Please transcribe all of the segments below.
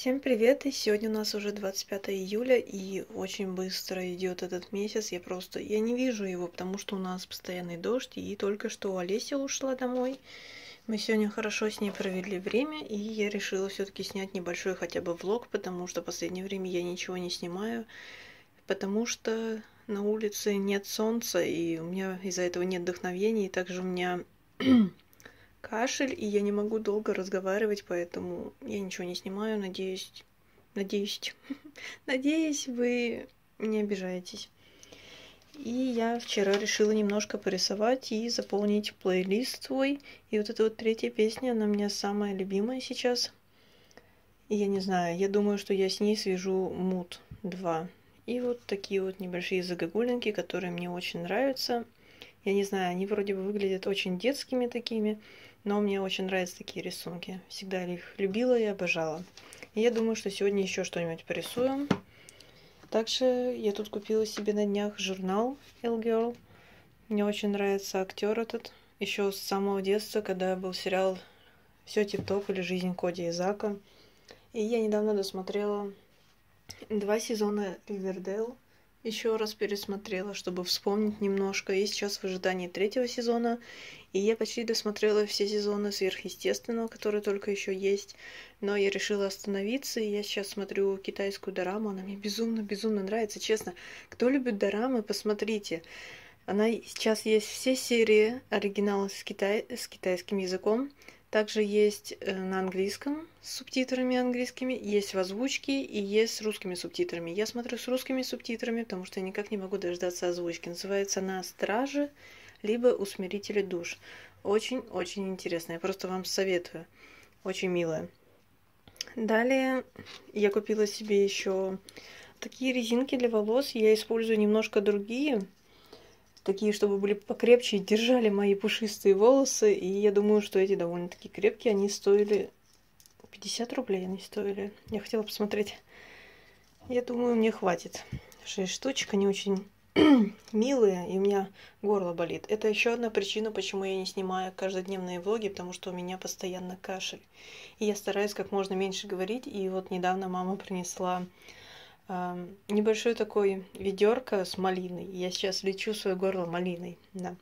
Всем привет! И сегодня у нас уже 25 июля, и очень быстро идет этот месяц. Я не вижу его, потому что у нас постоянный дождь, и только что Олеся ушла домой. Мы сегодня хорошо с ней провели время, и я решила все-таки снять небольшой хотя бы влог, потому что в последнее время я ничего не снимаю, потому что на улице нет солнца, и у меня из-за этого нет вдохновения, и также у меня кашель, и я не могу долго разговаривать, поэтому я ничего не снимаю. Надеюсь, надеюсь, вы не обижаетесь. И я вчера решила немножко порисовать и заполнить плейлист свой. И вот эта вот третья песня, она у меня самая любимая сейчас. И я не знаю, я думаю, что я с ней свяжу Mood 2. И вот такие вот небольшие загогулинки, которые мне очень нравятся. Я не знаю, они вроде бы выглядят очень детскими такими, но мне очень нравятся такие рисунки. Всегда их любила и обожала. И я думаю, что сегодня еще что-нибудь порисуем. Также я тут купила себе на днях журнал L-Girl. Мне очень нравится актер этот. Еще с самого детства, когда был сериал «Все тип-топ» или «Жизнь Коди и Зака». И я недавно досмотрела 2 сезона Ривердэйл. Еще раз пересмотрела, чтобы вспомнить немножко. И сейчас в ожидании 3-го сезона. И я почти досмотрела все сезоны Сверхъестественного, которые только еще есть. Но я решила остановиться, и я сейчас смотрю китайскую дораму. Она мне безумно нравится, честно. Кто любит дорамы, посмотрите. Она сейчас есть все серии оригинала с китайским языком. Также есть на английском с субтитрами английскими, есть в озвучке и есть с русскими субтитрами. Я смотрю с русскими субтитрами, потому что я никак не могу дождаться озвучки. Называется она «Стражи», либо «Усмирители душ». Очень интересно, я просто вам советую. Очень милая. Далее я купила себе еще такие резинки для волос. Я использую немножко другие, такие, чтобы были покрепче и держали мои пушистые волосы. И я думаю, что эти довольно-таки крепкие. Они стоили 50 рублей. Они стоили. Я хотела посмотреть. Я думаю, мне хватит. 6 штучек. Они очень милые, и у меня горло болит. Это еще одна причина, почему я не снимаю каждодневные влоги, потому что у меня постоянно кашель. И я стараюсь как можно меньше говорить. И вот недавно мама принесла небольшой такой ведерко с малиной. Я сейчас лечу свое горло малиной. Да.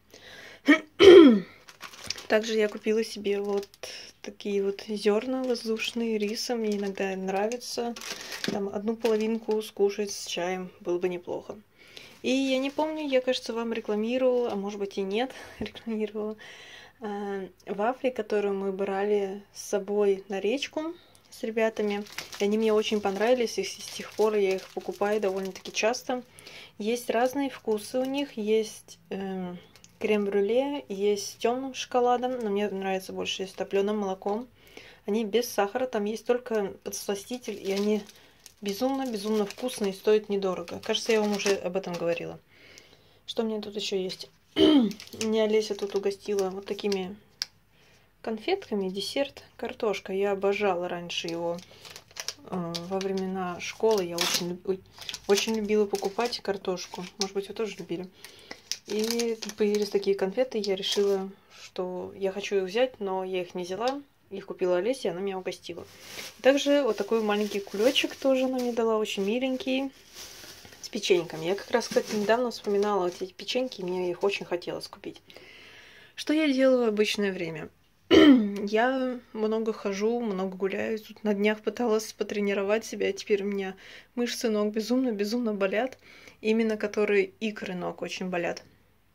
Также я купила себе вот такие вот зерна воздушные рисом. Мне иногда нравится. Там одну половинку скушать с чаем было бы неплохо. И я не помню, я, кажется, вам рекламировала, а может быть и нет, рекламировала вафли, которые мы брали с собой на речку с ребятами. И они мне очень понравились, и с тех пор я их покупаю довольно-таки часто. Есть разные вкусы у них. Есть крем-брюле, есть с темным шоколадом, но мне нравится больше с топленым молоком. Они без сахара, там есть только подсластитель, и они безумно вкусные и стоят недорого. Кажется, я вам уже об этом говорила. Что у меня тут еще есть? Меня Олеся тут угостила вот такими конфетками, десерт, картошка. Я обожала раньше его во времена школы. Я очень любила покупать картошку. Может быть, вы тоже любили. И тут появились такие конфеты. Я решила, что я хочу их взять, но я их не взяла. Их купила Олеся, и она меня угостила. Также вот такой маленький кулечек тоже она мне дала, очень миленький, с печеньками. Я как раз, кстати, недавно вспоминала вот эти печеньки, и мне их очень хотелось купить. Что я делаю в обычное время? Я много хожу, много гуляю. Тут на днях пыталась потренировать себя, и теперь у меня мышцы ног безумно болят. Именно которые икры ног очень болят.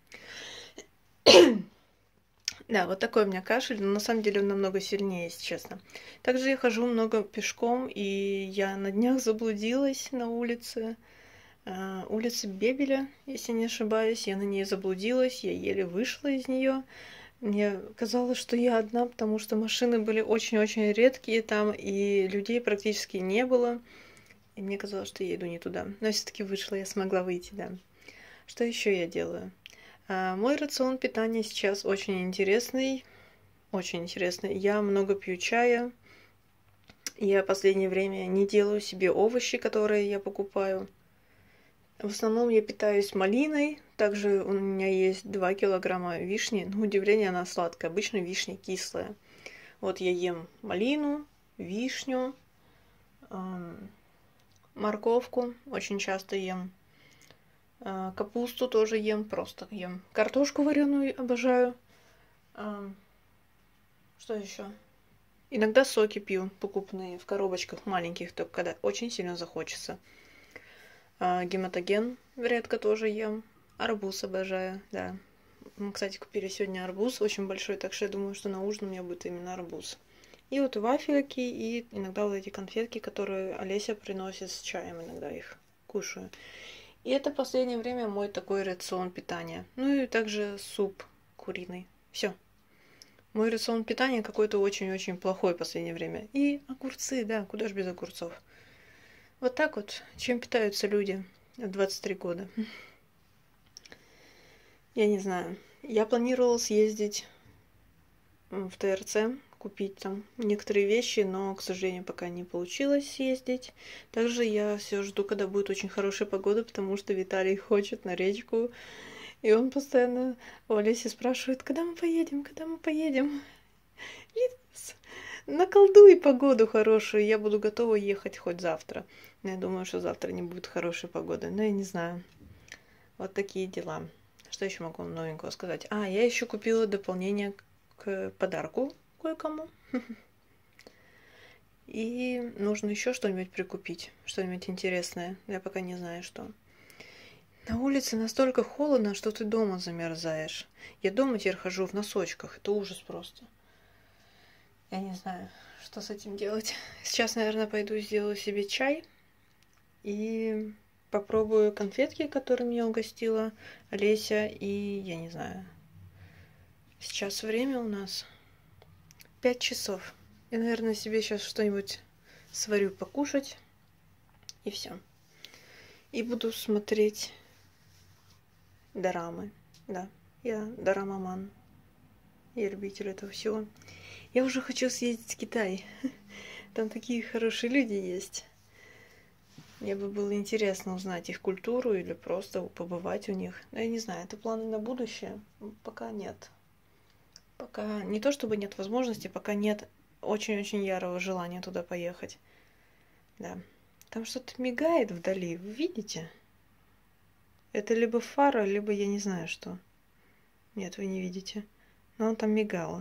Да, вот такой у меня кашель, но на самом деле он намного сильнее, если честно. Также я хожу много пешком, и я на днях заблудилась на улице. Улица Бебеля, если не ошибаюсь. Я на ней заблудилась, я еле вышла из нее. Мне казалось, что я одна, потому что машины были очень редкие там, и людей практически не было. И мне казалось, что я иду не туда. Но все-таки вышла, я смогла выйти, да. Что еще я делаю? Мой рацион питания сейчас очень интересный. Я много пью чая. Я в последнее время не делаю себе овощи, которые я покупаю. В основном я питаюсь малиной. Также у меня есть 2 килограмма вишни. На удивление, она сладкая. Обычно вишня кислая. Вот я ем малину, вишню, Морковку очень часто ем. Капусту тоже ем, просто ем. Картошку вареную обожаю. Что еще? Иногда соки пью, покупные, в коробочках маленьких, только когда очень сильно захочется. Гематоген редко тоже ем. Арбуз обожаю, да. Мы, кстати, купили сегодня арбуз очень большой, так что я думаю, что на ужин у меня будет именно арбуз. И вот вафельки, и иногда вот эти конфетки, которые Олеся приносит с чаем, иногда их кушаю. И это в последнее время мой такой рацион питания. Ну и также суп куриный. Все. Мой рацион питания какой-то очень-очень плохой в последнее время. И огурцы, да, куда ж без огурцов. Вот так вот, чем питаются люди в 23 года. Я не знаю. Я планировала съездить в ТРЦ, купить там некоторые вещи, но, к сожалению, пока не получилось съездить. Также я все жду, когда будет очень хорошая погода, потому что Виталий хочет на речку. И он постоянно у Олеси спрашивает, когда мы поедем, когда мы поедем. Витас, наколдуй погоду хорошую, я буду готова ехать хоть завтра. Но я думаю, что завтра не будет хорошей погоды, но я не знаю. Вот такие дела. Что еще могу новенького сказать? Я еще купила дополнение к подарку кое-кому. И нужно еще что-нибудь прикупить, что-нибудь интересное. Я пока не знаю, что. На улице настолько холодно, что ты дома замерзаешь. Я дома теперь хожу в носочках. Это ужас просто. Я не знаю, что с этим делать. Сейчас, наверное, пойду сделаю себе чай. И попробую конфетки, которые меня угостила Олеся. И я не знаю. Сейчас время у нас 5 часов. Я, наверное, себе сейчас что-нибудь сварю покушать. И все. И буду смотреть дорамы. Да, я дорамаман. Я любитель этого всего. Я уже хочу съездить в Китай. Там такие хорошие люди есть. Мне бы было интересно узнать их культуру или просто побывать у них. Но я не знаю, это планы на будущее. Пока нет. Пока не то чтобы нет возможности, пока нет очень-очень ярого желания туда поехать. Да. Там что-то мигает вдали, вы видите? Это либо фара, либо я не знаю что. Нет, вы не видите. Но он там мигало.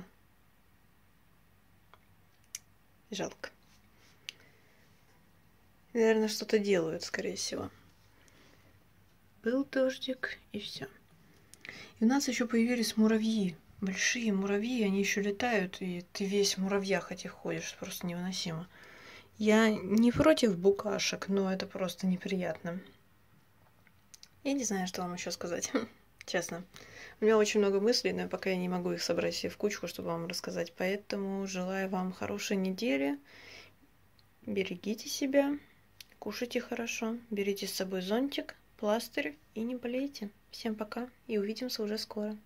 Жалко. Наверное, что-то делают, скорее всего. Был дождик, и все. И у нас еще появились муравьи. Большие муравьи, они еще летают, и ты весь в муравьях этих ходишь, просто невыносимо. Я не против букашек, но это просто неприятно. Я не знаю, что вам еще сказать, честно. У меня очень много мыслей, но пока я не могу их собрать все в кучку, чтобы вам рассказать. Поэтому желаю вам хорошей недели. Берегите себя, кушайте хорошо, берите с собой зонтик, пластырь и не болейте. Всем пока и увидимся уже скоро.